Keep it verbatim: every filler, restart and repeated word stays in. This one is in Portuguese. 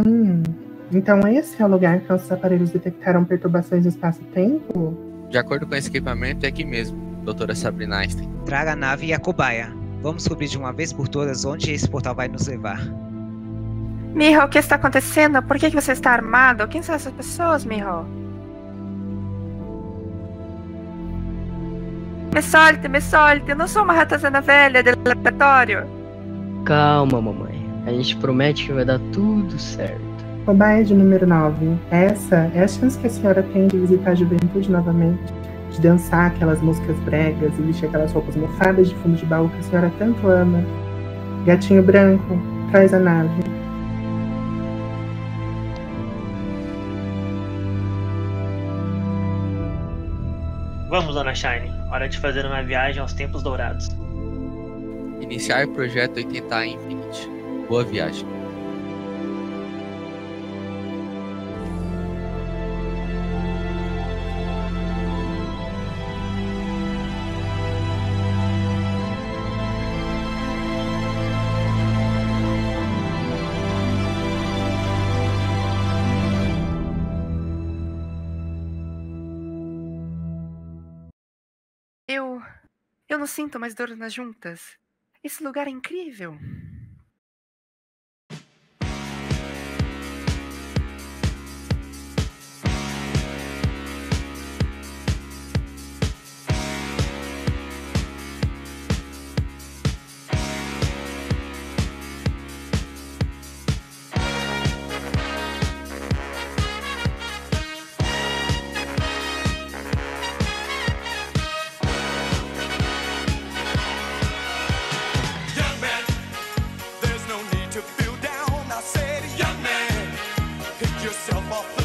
Hum, então esse é o lugar que os aparelhos detectaram perturbações do espaço-tempo? De acordo com esse equipamento, é aqui mesmo, doutora Sabrina Einstein. Traga a nave e a cobaia. Vamos descobrir de uma vez por todas onde esse portal vai nos levar. Miho, o que está acontecendo? Por que que você está armado? Quem são essas pessoas, Miho? Me solte, me solte. Eu não sou uma ratazana velha de laboratório. Calma, mamãe. A gente promete que vai dar tudo certo. Cobaia de número nove. Essa é a chance que a senhora tem de visitar a juventude novamente, de dançar aquelas músicas bregas e vestir aquelas roupas mofadas de fundo de baú que a senhora tanto ama. Gatinho branco, traz a nave. Vamos, Dona Shine. Hora de fazer uma viagem aos tempos dourados. Iniciar o projeto oitenta A Infinity. Boa viagem. Eu... Eu não sinto mais dor nas juntas. Esse lugar é incrível. Yourself off